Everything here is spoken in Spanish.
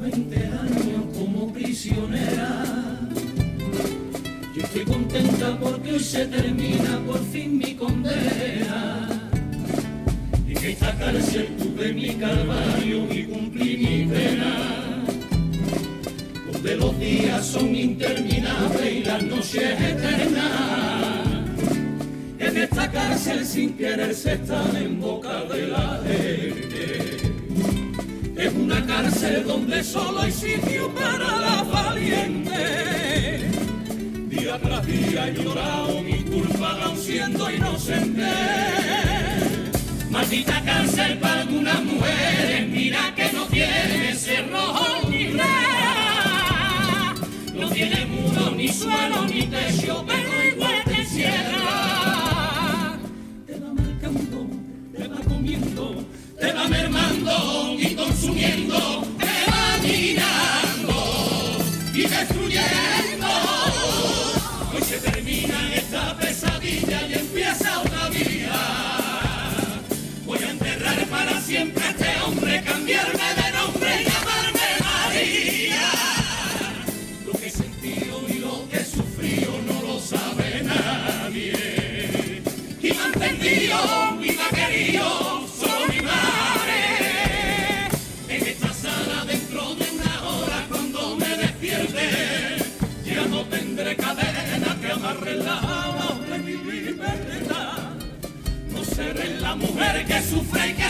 20 años como prisionera. Yo estoy contenta porque hoy se termina por fin mi condena. Y que esta cárcel tuve mi calvario y cumplí mi pena. Donde los días son interminables y las noches eternas. En esta cárcel sin querer se está en boca de la gente. Es una cárcel donde solo hay sitio para la valiente. Día tras día he llorado mi culpa aún siendo inocente. Maldita cárcel para algunas mujeres, mira que no tiene cerrojo ni reja. No tiene muro, ni suelo, ni techo, pero igual te encierra. Te va marcando, te va comiendo, te va mermando y consumiendo, te va minando y destruyendo. Hoy se termina esta pesadilla y empieza otra vida. Voy a enterrar para siempre a este hombre, cambiarme de nombre y llamarme María. Lo que he sentido y lo que he sufrido no lo sabe nadie. Y me han entendido y me ha querido solo mi madre. En esta sala dentro de una hora cuando me despierte, ya no tendré cadena que amarre las alas de mi libertad. No seré la mujer que sufre y que